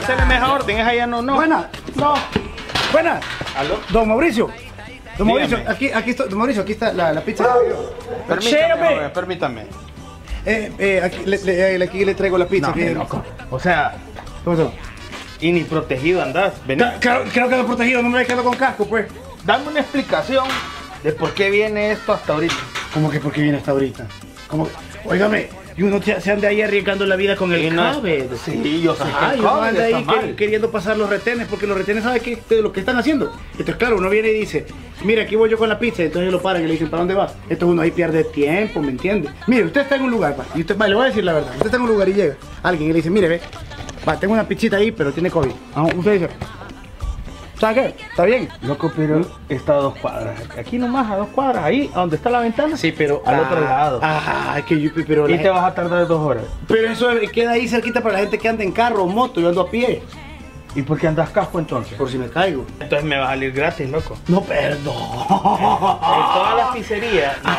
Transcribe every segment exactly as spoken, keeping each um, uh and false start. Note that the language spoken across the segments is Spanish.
hacerle mejor orden, es allá no, no. Buena, no. Buena. ¿Aló? Don Mauricio. Don Mauricio, Dígame. aquí, aquí está, don Mauricio, aquí está la, la pizza. Permítame, Chévere. joven, permítame. Eh, eh, aquí le, le, aquí le traigo la pizza. No, que- loco. O sea, ¿Cómo se y ni protegido andás. Vení, Claro, creo que lo he protegido, no me he quedado con casco, pues. dame una explicación de por qué viene esto hasta ahorita. ¿Cómo que por qué viene hasta ahorita? ¿Cómo que? Óigame, y uno se se anda ahí arriesgando la vida con el Y no- COVID. Sí, yo sé Ajá, que y el uno COVID anda está ahí mal. que- queriendo pasar los retenes, porque los retenes saben qué de lo que están haciendo. Entonces, claro, uno viene y dice, mira, aquí voy yo con la pizza, entonces lo paran y le dicen, ¿para dónde vas? Entonces uno ahí pierde tiempo, ¿me entiende? Mire, usted está en un lugar, va, y usted, va, le voy a decir la verdad, usted está en un lugar y llega alguien y le dice, mire, ve, va, tengo una pizzita ahí, pero tiene COVID. Ah, usted dice, ¿sabe qué? ¿Está bien? Loco, pero está a dos cuadras. Aquí nomás, a dos cuadras, ahí, a donde está la ventana. Sí, pero al ah, otro lado. Ah, que yo, pero Y la te vas a tardar dos horas. Pero eso queda ahí cerquita para la gente que anda en carro o moto, yo ando a pie, ¿Y por qué andas casco entonces? por si me caigo. Entonces me va a salir gratis, loco. No, perdón. En todas las pizzerías. No.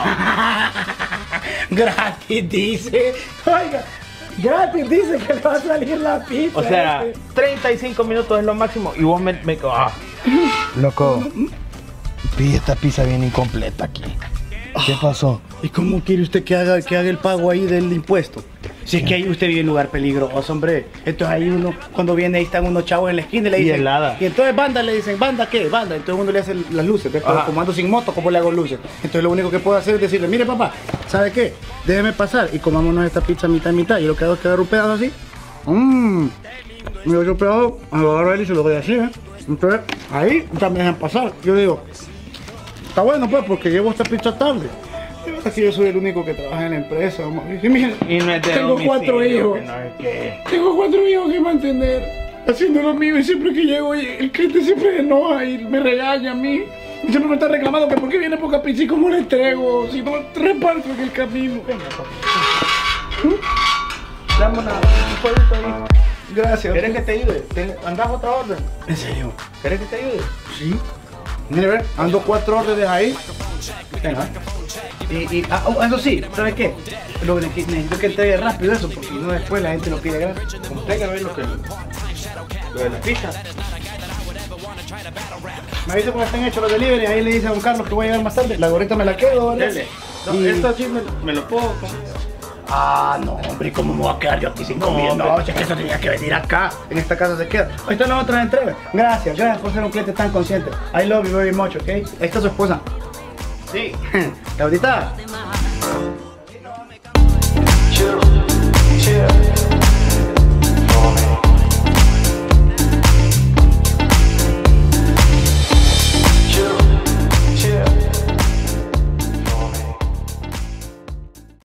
Gratis dice. Oiga, gratis dice que le va a salir la pizza. O sea, este. treinta y cinco minutos es lo máximo y vos me... me ah. Loco, pide esta pizza bien incompleta aquí. ¿Qué pasó? ¿Y cómo quiere usted que haga, que haga el pago ahí del impuesto? Si es que ahí usted vive en un lugar peligroso, hombre. Entonces ahí uno, cuando viene ahí están unos chavos en la esquina y le Y dicen... helada. Y entonces banda le dicen, ¿banda qué? Banda. Entonces uno le hace las luces. ¿Ves? Pero Ajá. como ando sin moto, ¿cómo le hago luces? Entonces lo único que puedo hacer es decirle, mire papá, ¿sabe qué? Déjeme pasar y comámonos esta pizza mitad y mitad. Y lo que hago es quedar un pedazo así. Mmm. Me doy un pedazo, agarro él y se lo doy así, ¿eh? Entonces ahí ya me dejan pasar. Yo digo, está bueno pues porque llevo esta pizza tarde. Así yo soy el único que trabaja en la empresa, vamos. Y miren, Y no es de tengo domicilio, cuatro hijos. que no es que- Tengo cuatro hijos que mantener, haciendo lo mío y siempre que llego el cliente siempre se enoja y me regaña a mí. Y siempre me está reclamando que por qué viene poca pizza y cómo le entrego, si no reparto en el camino. Venga, papi. Dame una, un jueguito ahí. Gracias. ¿Quieres que te ayude? ¿Te- ¿Andás otra orden? ¿En serio? ¿Quieres que te ayude? Sí. Mire, ver, ando cuatro órdenes ahí. Venga. Y, y ah, oh, eso sí, ¿sabes qué? Lo que necesito que entregue rápido eso, porque no después la gente lo pide gratis. Como usted que ve lo que... Lo de la pizza. Me avisa cuando estén hechos los delivery, ahí le dice a don Carlos que voy a llegar más tarde. La gorrita me la quedo, ¿vale? Dele. No, Y- esto sí me, me lo puedo comer. Ah, no, hombre, ¿cómo me voy a quedar yo aquí sin comida? hombre. No, es que eso tenía que venir acá. En esta casa se queda. Ahí están las otras entregas. Gracias, gracias por ser un cliente tan consciente. I love you very much, ¿ok? Ahí está su esposa. Sí. Claudita,